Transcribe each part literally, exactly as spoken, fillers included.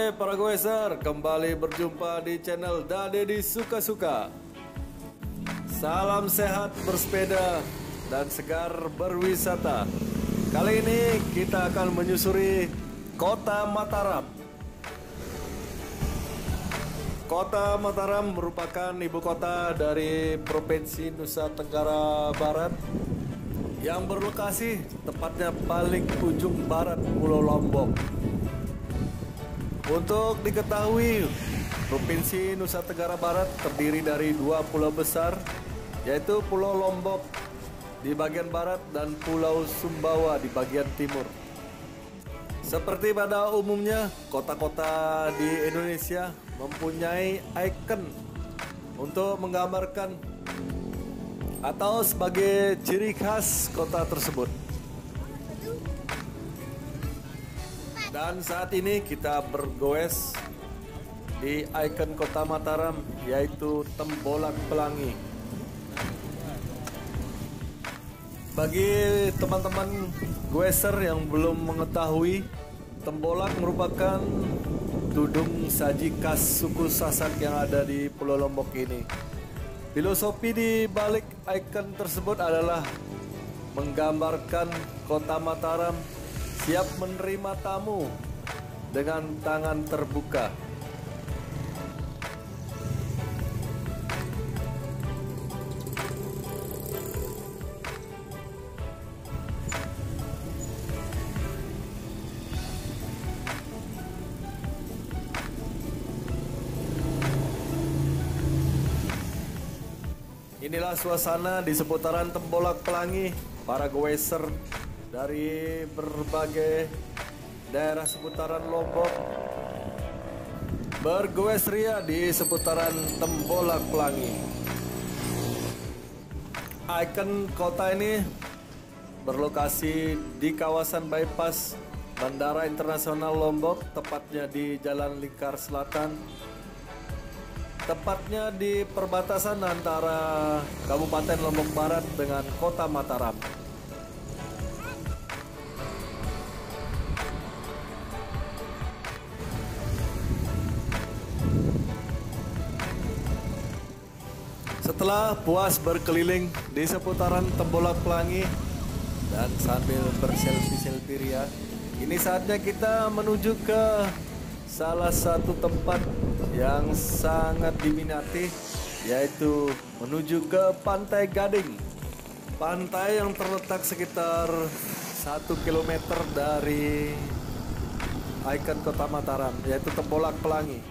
Hai para goeser, kembali berjumpa di channel Dadedi Suka-Suka. Salam sehat bersepeda dan segar berwisata. Kali ini kita akan menyusuri Kota Mataram. Kota Mataram merupakan ibu kota dari Provinsi Nusa Tenggara Barat yang berlokasi tepatnya paling ujung barat Pulau Lombok. Untuk diketahui, Provinsi Nusa Tenggara Barat terdiri dari dua pulau besar, yaitu Pulau Lombok di bagian barat dan Pulau Sumbawa di bagian timur. Seperti pada umumnya, kota-kota di Indonesia mempunyai ikon untuk menggambarkan atau sebagai ciri khas kota tersebut. Dan saat ini kita bergoes di ikon Kota Mataram, yaitu Tembolak Pelangi. Bagi teman-teman goeser yang belum mengetahui, Tembolak merupakan tudung saji khas suku Sasak yang ada di Pulau Lombok ini. Filosofi di balik ikon tersebut adalah menggambarkan Kota Mataram siap menerima tamu dengan tangan terbuka. Inilah suasana di seputaran Tembolak Pelangi. Para goeser dari berbagai daerah seputaran Lombok bergoes ria di seputaran Tembolak Pelangi. Ikon kota ini berlokasi di kawasan bypass Bandara Internasional Lombok, tepatnya di Jalan Lingkar Selatan, tepatnya di perbatasan antara Kabupaten Lombok Barat dengan Kota Mataram. Setelah puas berkeliling di seputaran Tembolak Pelangi dan sambil berselfie-selfie ria, ini saatnya kita menuju ke salah satu tempat yang sangat diminati, yaitu menuju ke Pantai Gading. Pantai yang terletak sekitar satu kilometer dari ikon Kota Mataram, yaitu Tembolak Pelangi.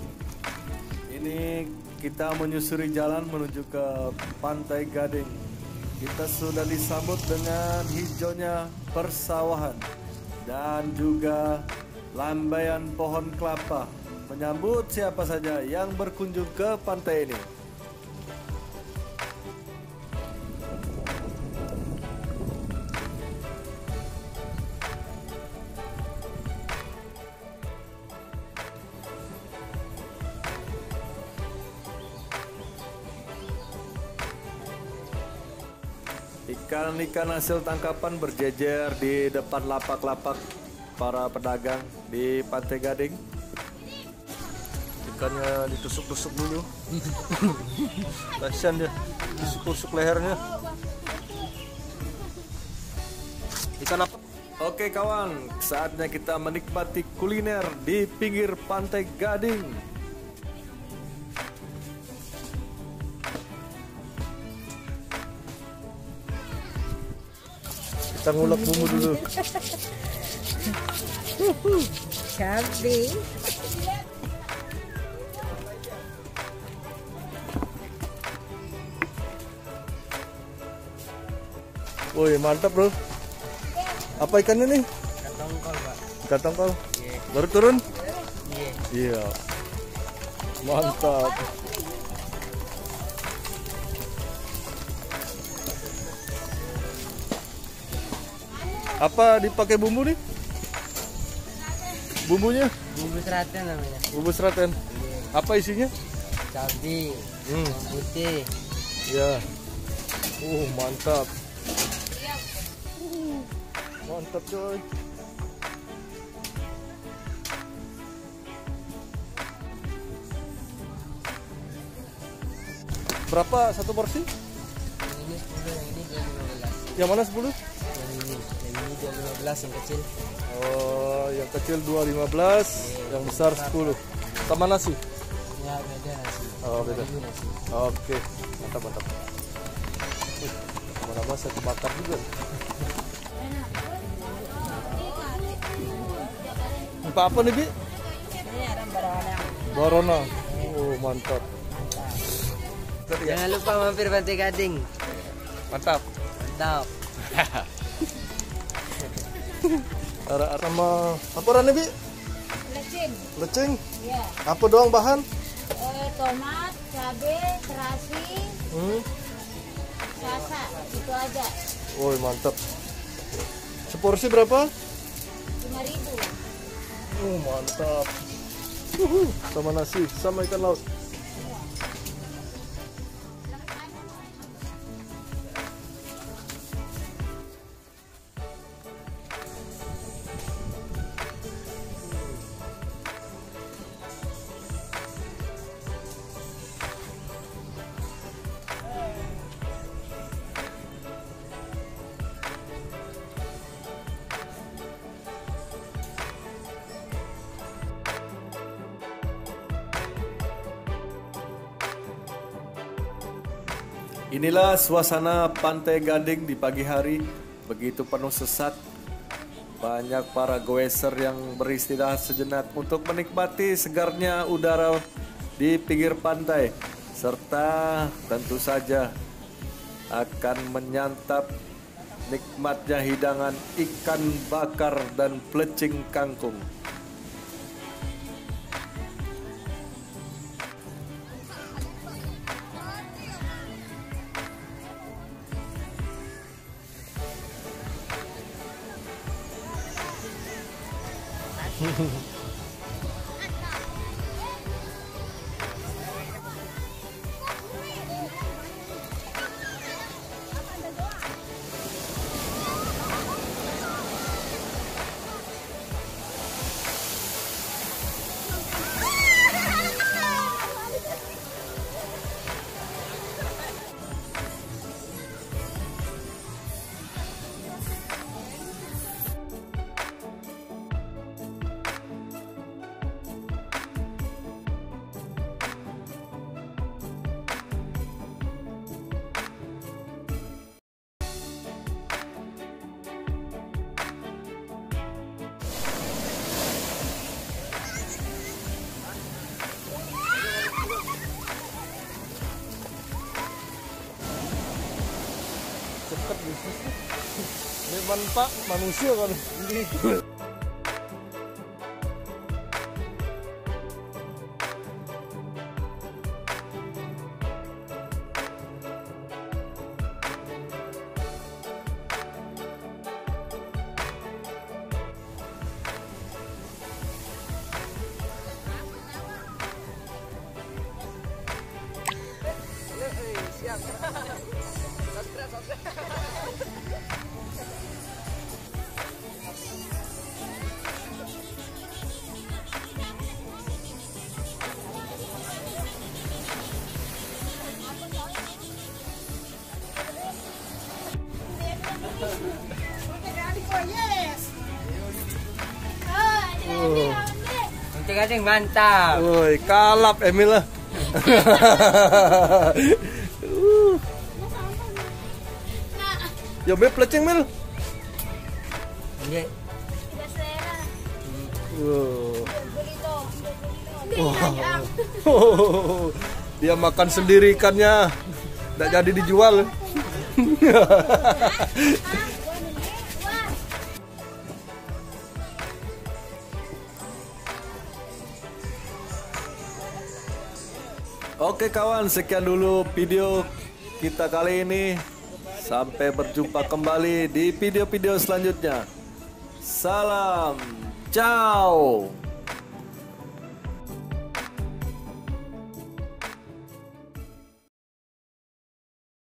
Ini kita menyusuri jalan menuju ke Pantai Gading. Kita sudah disambut dengan hijaunya persawahan dan juga lambaian pohon kelapa menyambut siapa saja yang berkunjung ke pantai ini. Ikan-ikan hasil tangkapan berjejer di depan lapak-lapak para pedagang di Pantai Gading. Ikannya ditusuk-tusuk dulu. Kasian dia, tusuk-tusuk lehernya. Ikan apa? Oke kawan, saatnya kita menikmati kuliner di pinggir Pantai Gading. Kita ngulek bumbu dulu. Cantik. Woi mantap bro. Apa ikannya nih? Ikan tongkol pak. Ikan tongkol. Yeah. Baru turun? Iya. Iya. Mantap. Apa dipakai bumbu nih? Bumbunya? Bumbu seraten namanya. Bumbu seraten. Iya. Apa isinya? Cabai, Hmm. bawang putih. Ya. Uh, mantap. Mantap coy. Berapa satu porsi? Yang ini sepuluh, yang ini dua lima belas. Yang mana sepuluh? Yang ini, yang ini dua lima belas yang kecil. Oh, yang kecil dua lima belas, yang besar sepuluh. Sama nasi? Ya beda nasi. Oh, beda. Ini nasi. Oke, mantap mantap. Uh, lama-lama saya kebakar juga. Apa apa nih, Bi? Ini ada barona. Barona. Oh, mantap. Jangan lupa mampir Pantai Gading. Mantap. Mantap. Ara sama apa rane, Bi? Lecing, Lecing. ya. Apa doang bahan? Eh, tomat, cabai, terasi, Hmm. sasa, itu aja. Oh, mantap. Seporsi berapa? Lima ribu. Oh, mantap. Uhuh, sama nasi, sama ikan laut. Inilah suasana Pantai Gading di pagi hari, begitu penuh sesak. Banyak para goeser yang beristirahat sejenak untuk menikmati segarnya udara di pinggir pantai, serta tentu saja akan menyantap nikmatnya hidangan ikan bakar dan plecing kangkung. Cepat bisnisnya. Ini manfaat manusia kan. Oh. Pantai Gading mantap. Woi, kalap Emil lah. uh. Ya Mil, plecing Mil. Iya. Tidak selera. Wow. Beli dong, beli dong. Oh. Dia makan sendiri ikannya. Nggak jadi dijual. Oke kawan, sekian dulu video kita kali ini. Sampai berjumpa kembali di video-video selanjutnya. Salam, ciao.